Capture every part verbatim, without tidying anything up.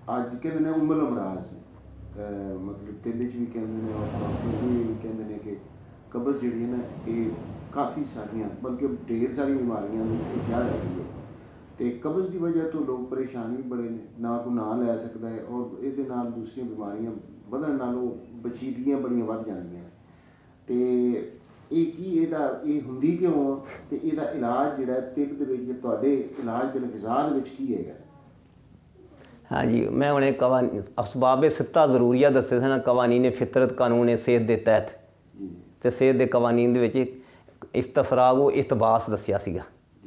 ਅੱਜ ਕਹਿੰਦੇ ਨੇ ਉਮਲ ਅਮਰਾਜ਼ ਮਤਲਬ ਦਿਲ 'ਚ ਵੀ ਕਹਿੰਦੇ ਨੇ ਔਰ ਡਾਕਟਰ ਵੀ ਕਹਿੰਦੇ ਨੇ ਕਿ ਕਬਜ਼ ਜਿਹੜੀ ਹੈ ਨਾ ਇਹ ਕਾਫੀ ਸਾਰੀਆਂ ਬਲਕਿ ਢੇਰ ਸਾਰੀਆਂ ਬਿਮਾਰੀਆਂ ਨੂੰ ਜੜ ਹੈਗੀ ਹੈ ਅਤੇ ਕਬਜ਼ ਦੀ ਵਜ੍ਹਾ ਤੋਂ ਲੋਕ ਪਰੇਸ਼ਾਨ ਵੀ ਬੜੇ ਨੇ ਨਾ ਕੋਈ ਨਾਂ ਲੈ ਸਕਦਾ ਹੈ ਔਰ ਇਹਦੇ ਨਾਲ ਦੂਸਰੀਆਂ ਬਿਮਾਰੀਆਂ ਵਧਣ ਨਾਲੋਂ ਵਚੀਰੀਆਂ ਬੜੀਆਂ ਵੱਧ ਜਾਂਦੀਆਂ ਨੇ ਅਤੇ ਇਹ ਕੀ ਇਹਦਾ ਇਹ ਹੁੰਦੀ ਕਿਉਂ ਅਤੇ ਇਹਦਾ ਇਲਾਜ ਜਿਹੜਾ ਤਿਬ ਦੇ ਵਿੱਚ ਤੁਹਾਡੇ ਇਲਾਜ ਦੇ ਗ਼ਿਜ਼ਾ ਦੇ ਵਿੱਚ ਕੀ ਹੈਗਾ? हाँ जी, मैं उन्हें कवा असबाब सित्ता ज़रूरिया दसे सन कवानीन फितरत कानून सेहत के तहत तो सेहत के कवानीन के इस्तफराग वो इतबास दसिया सीगा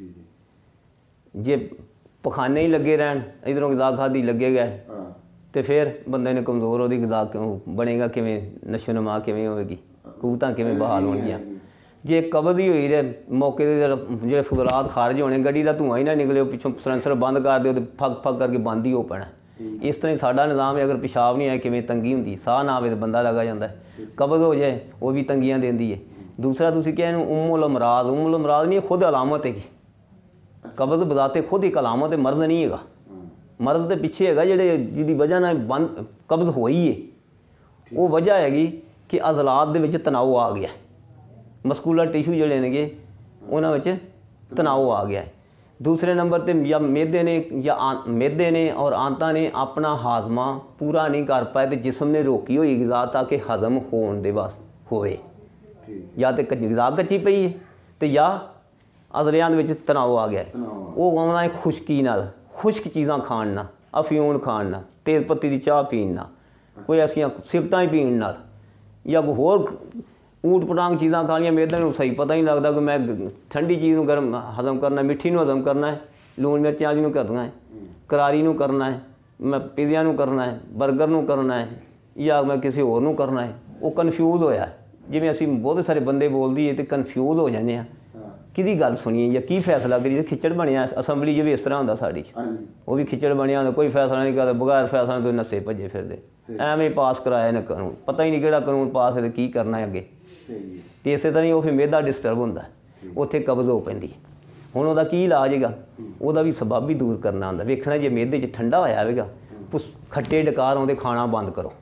जे पखाने ही लगे रहन इधरों ग़िज़ा खाधी लगे गए तो फिर बंदे ने कमज़ोर वो ग़िज़ा क्यों बनेगा किमें नशो नमा किमें होगी कूवतां किमें बहाल होणगियां जे कब्ज़ ही हुई रहे मौके जो फुदरात खारिज होने गड्डी का धुआं ही ना निकले पिछों सलेंसर बंद कर दो तो फग फग करके बंद ही हो पैना इस तरह साडा निज़ाम है अगर पेशाब नहीं आए किमें तंगी होंगी साह ना आए तो बंदा लगा जाता है कब्ज़ हो जाए वो भी तंगियां देंदी है दूसरा तुसीं कहा इहनूं उम्मुल अमराज उम्मुल अमराज नहीं खुद अलामत है कब्ज़ बदाते खुद एक अलामत है मर्ज़ नहीं है मर्ज़ के पिछे है जिहड़े जिहदी वजह नाल बंद कब्ज़ होई है वो वजह हैगी कि अज़लात दे विच तनाव आ गया मस्कूलर टिशू जोड़े ने उन्होंने तनाव आ गया है दूसरे नंबर पर या मैदे ने या मैदे ने और आंता ने अपना हाजमा पूरा नहीं कर पाए तो जिसम ने रोकी हुई ग़िज़ा ताकि हज़म होने दे वास होए या तो ग़िज़ा कच्ची पई है तो या अज़लियां दे विच तनाव आ गया है वो आना है खुश्की नाल खुश्क चीज़ां खाण ना अफ्यून खाण ना तेल पत्ती की चाह पीण ना कोई ऐसियां सिगरटां पीण नाल या कोई होर ऊट पटांग चीज़ां खा लियां मैदे नूं सही पता ही नहीं लगता कि मैं ठंडी चीज़ नूं गर्म हज़म करना मिठी नूं हज़म करना है लून मिर्च वाली नूं करना है करारी नूं करना है मैं पिज़्ज़ा नूं करना है बर्गर नूं करना है या मैं किसी होर नूं करना है वो कन्फ्यूज़ होया जिवें असीं बहुत सारे बंदे बोलदी है तो कन्फ्यूज़ हो जाने आ किहदी गल सुनीए या की फैसला करिए खिचड़ बनिया असैंबली च भी इस तरह होंदा साडी वो भी खिचड़ बनिया होंदा कोई फैसला नहीं करदा बगैर फैसला तो नस्से भजे फिरदे एवें पास कराया ने कानून पता ही नहीं किहड़ा कानून पास है तो की करना है अगे तो इस तरह ही वो फिर मेदा डिस्टर्ब होंदा उत्थे कब्ज़ हो पैंदी हुण उहदा की इलाज हैगा उहदा भी सबब भी दूर करना आंदा वेखना जे मेदे च ठंडा होया होवेगा खट्टे डकार आउंदे खाना बंद करो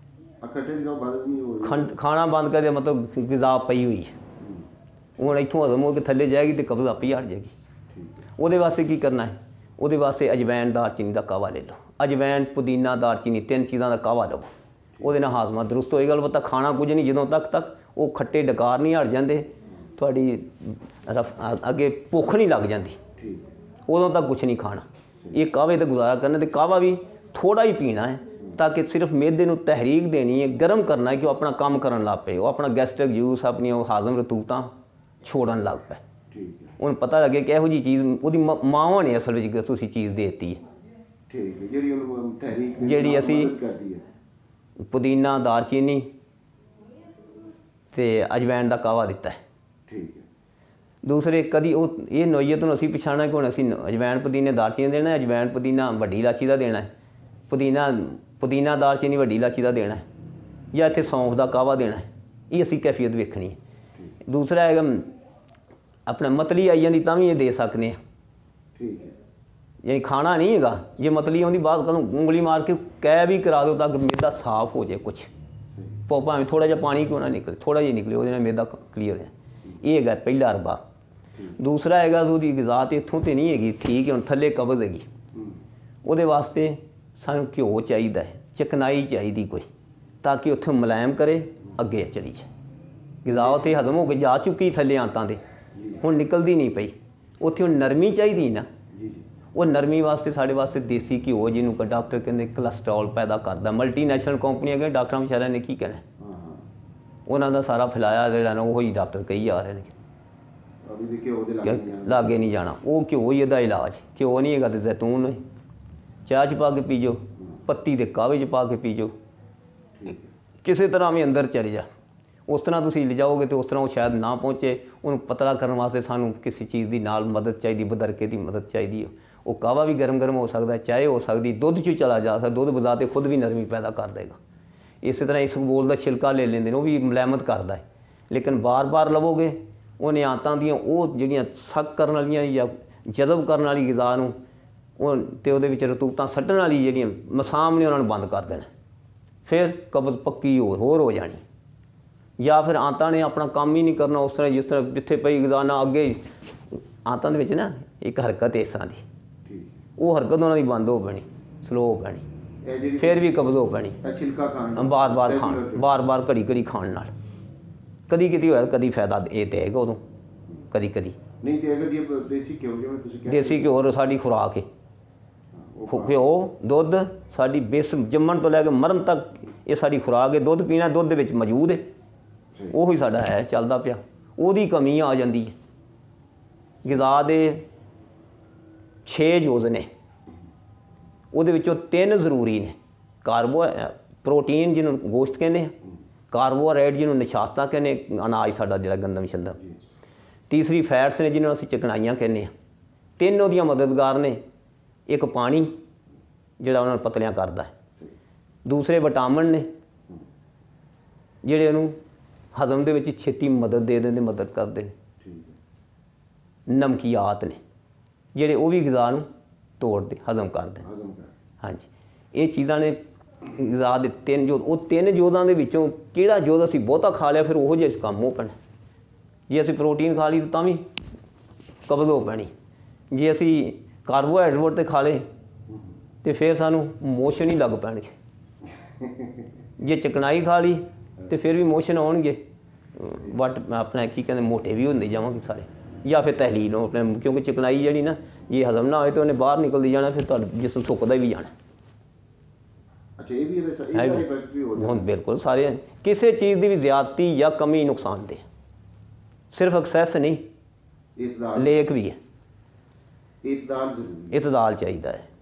खाना बंद कर मतलब ग़िज़ा पई हुई है हुण इत्थों हज़म हो के थल्ले जाएगी तो कब्ज़ आपे हट जाएगी उहदे वास्ते की करना है उहदे वास्ते अजवैन दालचीनी का कावा ले लो अजवैन पुदीना दालचीनी तीन चीज़ों का कावा लो ਉਹਦੇ ਨਾਲ ਹਾਜ਼ਮਾ ਦਰੁਸਤ ਹੋਏਗਾ अलबत्ता खाना कुछ नहीं ਜਦੋਂ तक तक वो खट्टे डकार नहीं हट जाते थोड़ी अगे भुख नहीं लग जाती उदों तक कुछ नहीं खाना ये कावे तो गुजारा करना तो कावा भी थोड़ा ही पीना है ताकि सिर्फ मैदे नूं तहरीक देनी है गर्म करना है कि वो अपना काम करन लग पे वो अपना गैस्ट्रिक जूस अपनी हाजम रतूतां छोड़न लग पे उन्हें पता लगे कि इहो जी चीज़ वो मावां ने असल में तुसीं चीज़ देती है जिहड़ी असीं पुदीना दालचीनी तो अजवैन का कावा दिता है ठीक है दूसरे कभी वो ये नोईयत नूं असीं पछाणना कि हुण असीं अजवैन पुदीने दालचीनी देना है अजवैन पुदीना वड्डी इलाची का देना है पुदीना पुदीना दालचीनी वड्डी इलाची का देना है या इत्थे सौंफ का कावा देना है ये असीं कैफियत वेखनी है दूसरा है अपना मतली आई जाती तां भी ये दे सकते हैं ठीक है यानी खाना नहीं है जे मतली आँदी बाद कदों उंगली मार के कै भी करा दो ताकि मैदा साफ हो जाए कुछ भावें थोड़ा जिहा पानी क्यों ना निकले थोड़ा जिहा निकले वो मैदा क्लीयर है ये है पहला अरबा दूसरा है उसकी ग़िज़ा तो इत्थों तो नहीं हैगी ठीक है हुण थल्ले कब्ज़ हैगी वो वास्ते सानूं घ्यो चाहिए चिकनाई चाहिए कोई ताकि उत्थे मुलायम करे अगे चली जाए ग़िज़ा उत्थे हज़म हो के जा चुकी थल्ले आंतां दे हुण निकलदी नहीं पई उत्थे हुण नरमी चाहिए ना वो नरमी वास्ते साढ़े वास्ते देसी घ्यो जिन्होंने डॉक्टर कहते कोलेस्ट्रॉल पैदा करता मल्टीनैशनल कंपनियां कहते डॉक्टर बेचारे ने की कहना उन्होंने सारा फैलाया जोड़ा ना वही डॉक्टर कही जा रहे हैं लागे नहीं जाना वो घ्यो ही इलाज घ्यो नहीं है तो जैतून है चाह च पा के पीजो पत्ती के कावे च पा के पीजो किसी तरह भी अंदर चले जा उस तरह तुम ले जाओगे तो उस तरह वो शायद ना पहुँचे उन्होंने पतला करने वास्ते सानू किसी चीज़ की नाल मदद चाहिए बदरके की मदद चाहिए वो कावा भी गर्म गर्म हो सकता है चाय हो सकती दुध चू चला जा सकता दुध बजाते खुद भी नरमी पैदा कर देगा इस तरह इस बोल का छिलका ले लेंगे वो भी मुलायमत करता है लेकिन बार बार लवोगे उन्हें आंतां दियां वो जिहड़ियां सक करन वालियां या जज़ब करन वाली ग़िज़ा नूं ਉਹ ਤੇ ਉਹਦੇ ਵਿੱਚ ਰਤੂਤਾਂ ਸੱਟਣ ਵਾਲੀ ਜਿਹੜੀਆਂ ਮਸਾਮ ਨੇ ਉਹਨਾਂ ਨੂੰ ਬੰਦ ਕਰ ਦੇਣਾ, ਫਿਰ ਕਬਜ਼ ਪੱਕੀ ਹੋਰ ਹੋਰ ਹੋ ਜਾਣੀ। ਜਾਂ ਫਿਰ ਆਂਤਾਂ ਨੇ ਆਪਣਾ ਕੰਮ ਹੀ ਨਹੀਂ ਕਰਨਾ ਉਸ ਤਰ੍ਹਾਂ ਜਿਸ ਤਰ੍ਹਾਂ ਜਿੱਥੇ ਪਈ ਗਦਾਨਾ ਅੱਗੇ। ਆਂਤਾਂ ਦੇ ਵਿੱਚ ਨਾ ਇੱਕ ਹਰਕਤ ਇਸ ਤਰ੍ਹਾਂ ਦੀ, ਉਹ ਹਰਕਤ ਉਹਨਾਂ ਦੀ ਬੰਦ ਹੋ ਪੈਣੀ, ਸਲੋ ਹੋ ਪੈਣੀ, ਫਿਰ ਵੀ ਕਬਜ਼ ਹੋ ਪੈਣੀ। ਛਿਲਕਾ ਖਾਣ, ਬਾਰ ਬਾਰ ਖਾਣ, ਬਾਰ ਬਾਰ ਘੜੀ ਘੜੀ ਖਾਣ ਨਾਲ ਕਦੀ ਕਦੀ ਹੋਇਆ, ਕਦੀ ਫਾਇਦਾ ਇਹ ਦੇਗਾ ਉਦੋਂ, ਕਦੀ ਕਦੀ ਨਹੀਂ। ਤੇ ਅਗਰ ਜੇ ਦੇਸੀ ਘਿਓ ਜਿਵੇਂ ਤੁਸੀਂ ਕਿਹਾ, ਦੇਸੀ ਘਿਓ ਸਾਡੀ ਖੁਰਾਕ ਹੈ। ਘਿਓ ਦੁੱਧ ਸਾਡੀ ਬਿਸ ਜੰਮਣ ਤੋਂ ਲੈ ਕੇ ਮਰਨ ਤੱਕ ਇਹ ਸਾਡੀ ਖੁਰਾਕ ਹੈ। ਦੁੱਧ ਪੀਣਾ, ਦੁੱਧ ਦੇ ਵਿੱਚ ਮੌਜੂਦ ਹੈ, ਉਹੀ ਸਾਡਾ ਹੈ, ਚੱਲਦਾ ਪਿਆ। ਉਹਦੀ ਕਮੀ ਆ ਜਾਂਦੀ ਹੈ। ਗਿਜ਼ਾ ਦੇ ਛੇ ਜੁਜ਼ ਨੇ, ਉਹਦੇ ਵਿੱਚੋਂ ਤਿੰਨ ਜ਼ਰੂਰੀ ਨੇ। ਕਾਰਬੋ ਪ੍ਰੋਟੀਨ ਜਿਹਨੂੰ ਗੋਸ਼ਤ ਕਹਿੰਦੇ ਆ, ਕਾਰਬੋਹਾਈਡਰੇਟ ਜਿਹਨੂੰ ਨਿਸ਼ਾਸਤਾ ਕਹਿੰਦੇ, ਅਨਾਜ ਸਾਡਾ ਜਿਹੜਾ ਗੰਦਮ ਸ਼ੰਦਮ। ਤੀਸਰੀ ਫੈਟਸ ਨੇ ਜਿਹਨੂੰ ਅਸੀਂ ਚਿਕਨਾਈਆਂ ਕਹਿੰਦੇ ਹਾਂ। ਤਿੰਨ ਉਹਦੀਆਂ ਮਦਦਗਾਰ ਨੇ। ਇੱਕ ਪਾਣੀ ਜਿਹੜਾ ਉਹਨਾਂ ਨੂੰ ਪਤਲਿਆਂ ਕਰਦਾ ਹੈ, ਦੂਸਰੇ ਵਿਟਾਮਿਨ ਨੇ ਜਿਹੜੇ ਉਹਨੂੰ ਹਜ਼ਮ ਦੇ ਵਿੱਚ ਛੇਤੀ ਮਦਦ ਦੇ ਦਿੰਦੇ, ਮਦਦ ਕਰਦੇ ਨੇ। ਨਮਕੀਆਤ ਨੇ ਜਿਹੜੇ ਉਹ ਵੀ ਗਿਜ਼ਾ ਨੂੰ ਤੋੜਦੇ, ਹਜ਼ਮ ਕਰਦੇ। ਹਾਂਜੀ, ਇਹ ਚੀਜ਼ਾਂ ਨੇ ਗਿਜ਼ਾ ਦੇ ਤਿੰਨ ਜੋਧ। ਉਹ ਤਿੰਨ ਜੋਧਾਂ ਦੇ ਵਿੱਚੋਂ ਕਿਹੜਾ ਜੋਧ ਅਸੀਂ ਬਹੁਤਾ ਖਾ ਲਿਆ, ਫਿਰ ਉਹੋ ਜਿਹਾ ਕੰਮ ਹੋ ਪੈਣਾ। ਜੇ ਅਸੀਂ ਪ੍ਰੋਟੀਨ ਖਾ ਲਈ ਤਾਂ ਵੀ ਕਬਜ਼ ਹੋ ਪੈਣੀ। ਜੇ ਅਸੀਂ ਕਾਰਬੋਹਾਈਡਰੇਟ 'ਤੇ ਖਾ ਲਏ ਤਾਂ ਫਿਰ ਸਾਨੂੰ ਮੋਸ਼ਨ ਹੀ ਲੱਗ ਪੈਣਗੇ। ਜੇ ਚਿਕਨਾਈ ਖਾ ਲਈ ਤਾਂ ਫਿਰ ਵੀ ਮੋਸ਼ਨ ਆਉਣਗੇ, ਬਟ ਆਪਣਾ ਕੀ ਕਹਿੰਦੇ ਮੋਟੇ ਵੀ ਹੁੰਦੇ ਜਾਵਾਂਗੇ ਸਾਰੇ। ਜਾਂ ਫਿਰ ਤਹਿਲੀਲ ਹੋ ਆਪਣੇ, ਕਿਉਂਕਿ ਚਿਕਨਾਈ ਜਿਹੜੀ ਨਾ ਜੇ ਹਜ਼ਮ ਨਾ ਹੋਏ ਤਾਂ ਉਹਨੇ ਬਾਹਰ ਨਿਕਲਦੀ ਜਾਣਾ, ਫਿਰ ਤੁਹਾਡਾ ਜਿਸਮ ਸੁੱਕਦਾ ਵੀ ਜਾਣਾ। ਅੱਛਾ, ਇਹ ਵੀ ਇਹਦਾ ਇਫੈਕਟ ਵੀ ਹੋ ਜਾਂਦਾ। ਹੁਣ ਬਿਲਕੁਲ ਸਾਰੇ ਕਿਸੇ ਚੀਜ਼ ਦੀ ਵੀ ਜ਼ਿਆਦਤੀ ਜਾਂ ਕਮੀ ਨੁਕਸਾਨਦੇਹ, ਸਿਰਫ ਐਕਸੈਸ ਨਹੀਂ, ਲੇਕ ਵੀ ਹੈ। ਇਤਦਾਲ ਜ਼ਰੂਰੀ, ਇਤਦਾਲ ਚਾਹੀਦਾ ਹੈ।